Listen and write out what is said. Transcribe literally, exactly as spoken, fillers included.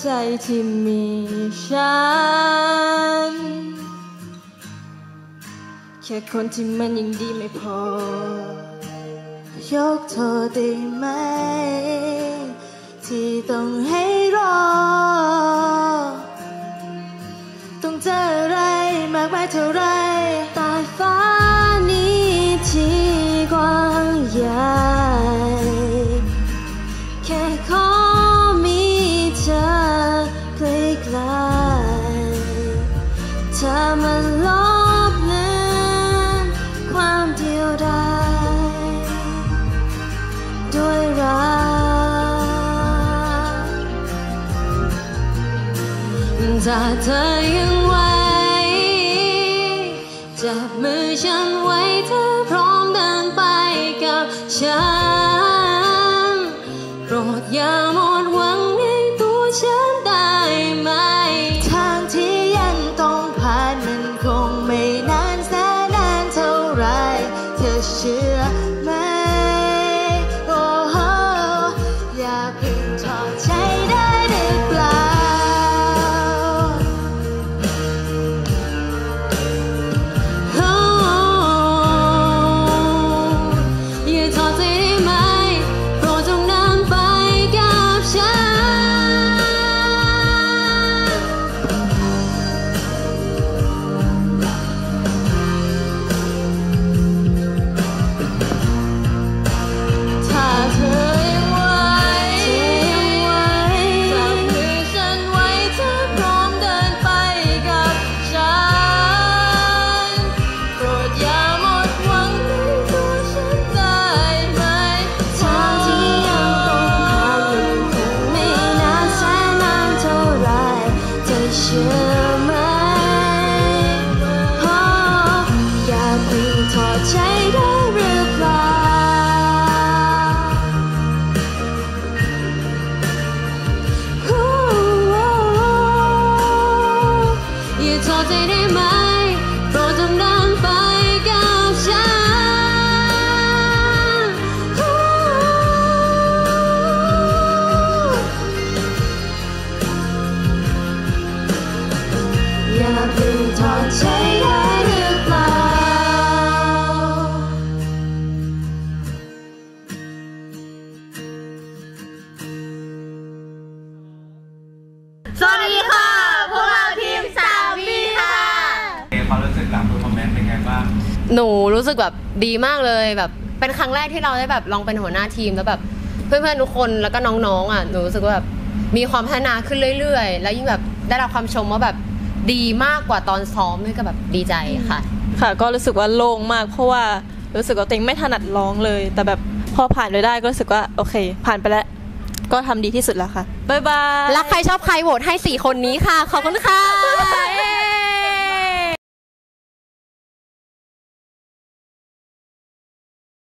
ใจที่มีฉันแค่คนที่มันยังดีไม่พอยกโทษได้ไหมที่ต้องให้รอต้องเจออะไรมากมายเท่าไรใต้ฟ้านี้ที่กว้างใหญ่แค่ขอมีเธอใกล้ๆเธอมาลบเลือนความเดียวดายด้วยรักถ้าเธอยังไหวจับมือฉันไว้เธอพร้อมเดินไปกับฉันโปรดอย่าหมดหวังในตัวฉันได้ไหมทางที่ยังต้องผ่านมันคงไม่นานแสนนานเท่าไรเธอเชื่อไหมโอ้โหอย่าเพิ่งถอดใจได้หรือเปล่าอย่าถอดใจได้ไหมโปรดจงเดินไปกับฉันถ้าเธอยังไหวจับมือฉันไว้เธอพร้อมเดินไปกับฉันโปรดอย่าหมดหวังในตัวฉันได้ไหมทางที่ยังต้องผ่านมันคงไม่นานแสนนานเท่าไรเธอเชื่อไหมโอ้อย่าเพิ่งถอดใจได้หรือเปล่าโอ้อย่าถอดใจได้ไหมโปรดจงเดินไปกับฉันโอ้อย่าเพิ่งถอดใจได้หรือเปล่าสวัสดีค่ะพวกเราทีมสามีค่ะความรู้สึกหลังเพอร์ฟอร์แมนซ์เป็นไงบ้างหนูรู้สึกแบบดีมากเลยแบบเป็นครั้งแรกที่เราได้แบบลองเป็นหัวหน้าทีมแล้วแบบเพื่อนๆทุกคนแล้วก็น้องๆอ่ะหนูรู้สึกว่าแบบมีความพัฒนาขึ้นเรื่อยๆแล้วยิ่งแบบได้รับความชมว่าแบบดีมากกว่าตอนซ้อมนี่ก็แบบดีใจค่ะค่ะก็รู้สึกว่าโล่งมากเพราะว่ารู้สึกว่าตัวเองไม่ถนัดร้องเลยแต่แบบพอผ่านไปได้ก็รู้สึกว่าโอเคผ่านไปแล้วก็ทำดีที่สุดแล้วค่ะบ๊ายบายรักใครชอบใครโหวตให้สี่คนนี้ค่ะขอบคุณค่ะ